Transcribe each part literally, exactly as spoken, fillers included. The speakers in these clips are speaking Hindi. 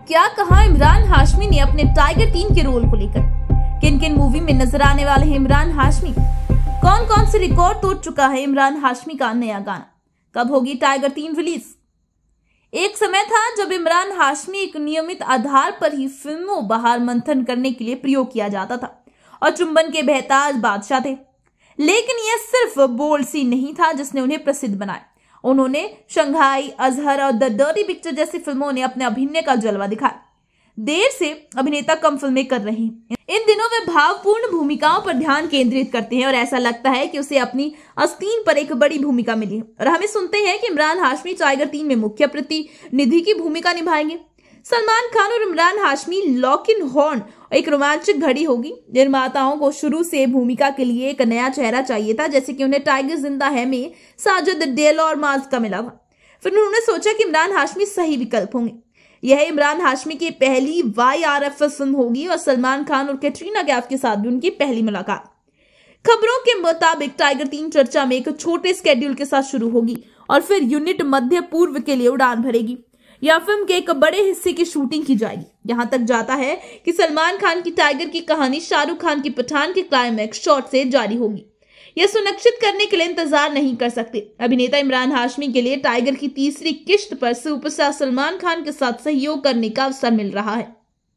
क्या कहा इमरान हाशमी ने अपने टाइगर तीन के रोल को लेकर? किन किन मूवी में नजर आने वाले हैं इमरान हाशमी? कौन कौन से रिकॉर्ड तोड़ चुका है इमरान हाशमी का नया गाना? कब होगी टाइगर तीन रिलीज? एक समय था जब इमरान हाशमी एक नियमित आधार पर ही फिल्मों बाहर मंथन करने के लिए प्रयोग किया जाता था और चुंबन के बेहताज बादशाह थे। लेकिन यह सिर्फ बोल्ड सीन नहीं था जिसने उन्हें प्रसिद्ध बनाया। उन्होंने शंघाई, अजहर और द डर्टी पिक्चर जैसी फिल्मों ने अपने अभिनय का जलवा दिखाया। देर से अभिनेता कम फिल्में कर रहे हैं। इन दिनों वे भावपूर्ण भूमिकाओं पर ध्यान केंद्रित करते हैं और ऐसा लगता है कि उसे अपनी आस्तीन पर एक बड़ी भूमिका मिली है। और हमें सुनते हैं कि इमरान हाशमी टाइगर तीन में मुख्य प्रतिनिधि की भूमिका निभाएंगे। सलमान खान और Imran Hashmi lock in horn एक रोमांचक घड़ी होगी। निर्माताओं को शुरू से भूमिका के लिए एक नया चेहरा चाहिए था, जैसे कि उन्हें टाइगर जिंदा है में साजिद डेल और माज का मिला था। फिर उन्होंने सोचा कि इमरान हाशमी सही विकल्प होंगे। यह इमरान हाशमी की पहली वाई आर एफ फिल्म होगी और सलमान खान और कैटरीना कैफ के साथ भी उनकी पहली मुलाकात। खबरों के मुताबिक टाइगर तीन चर्चा में एक छोटे स्केड्यूल के साथ शुरू होगी और फिर यूनिट मध्य पूर्व के लिए उड़ान भरेगी। यह फिल्म के एक बड़े हिस्से की शूटिंग की जाएगी। यहां तक जाता है कि सलमान खान की टाइगर की कहानी शाहरुख खान की पठान के क्लाइमैक्स शॉट से जारी होगी। यह सुनिश्चित करने के लिए इंतजार नहीं कर सकते। अभिनेता इमरान हाशमी के लिए टाइगर की तीसरी किश्त पर सुपरस्टार सलमान खान के साथ सहयोग करने का अवसर मिल रहा है।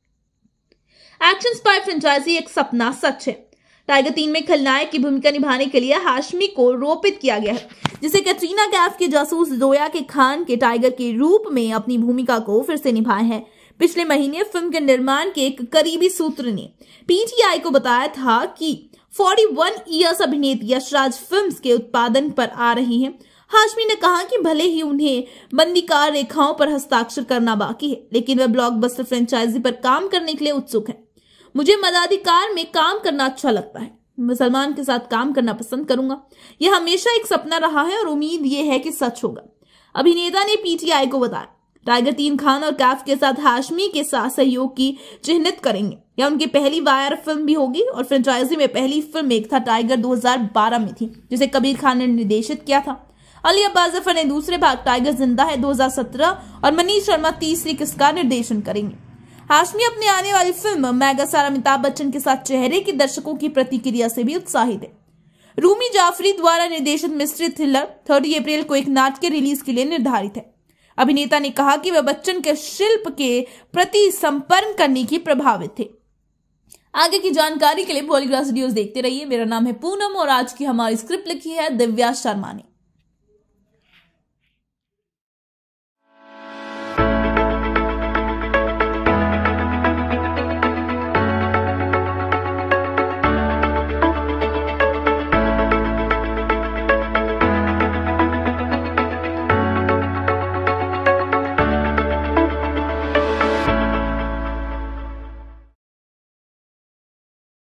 एक्शन स्पाई फ्रेंचाइजी एक सपना सच है। टाइगर तीन में खलनायक की भूमिका निभाने के लिए हाशमी को रोपित किया गया है, जिसे कैटरीना कैफ के जासूस जोया के खान के टाइगर के रूप में अपनी भूमिका को फिर से निभाए हैं। पिछले महीने फिल्म के निर्माण के एक करीबी सूत्र ने पीटीआई को बताया था कि इकतालीस इयर्स अभिनेत्री यश राज फिल्म्स के उत्पादन पर आ रही हैं। हाशमी ने कहा कि भले ही उन्हें बंदीकार रेखाओं पर हस्ताक्षर करना बाकी है, लेकिन वह ब्लॉकबस्टर फ्रेंचाइजी पर काम करने के लिए उत्सुक है। मुझे मदाधिकार में काम करना अच्छा लगता है। मैं सलमान के साथ काम करना पसंद करूंगा। यह हमेशा एक सपना रहा है और उम्मीद यह है कि सच होगा, अभिनेता ने पीटीआई को बताया। टाइगर तीन खान और कैफ के साथ हाशमी के साथ सहयोग की चिन्हित करेंगे। यह उनकी पहली वायर फिल्म भी होगी और फ्रेंचाइजी में पहली फिल्म एक था टाइगर दो हज़ार बारह में थी, जिसे कबीर खान ने निर्देशित किया था। अली अब्बास जफर ने दूसरे भाग टाइगर जिंदा है दो हज़ार सत्रह और मनीष शर्मा तीसरी किस्त का निर्देशन करेंगे। हाशमी अपनी आने वाली film mega star Amitabh Bachchan के साथ चेहरे की दर्शकों की प्रतिक्रिया से भी उत्साहित है। रूमी जाफरी द्वारा निर्देशित मिस्ट्री थ्रिलर तीस अप्रैल को एक नाटक रिलीज के लिए निर्धारित है। अभिनेता ने कहा कि वह बच्चन के शिल्प के प्रति संपर्क करने की प्रभावित थे। आगे की जानकारी के लिए बॉलीवुड न्यूज़ देखते रहिए। मेरा नाम है पूनम और आज की हमारी स्क्रिप्ट लिखी है दिव्या शर्मा ने।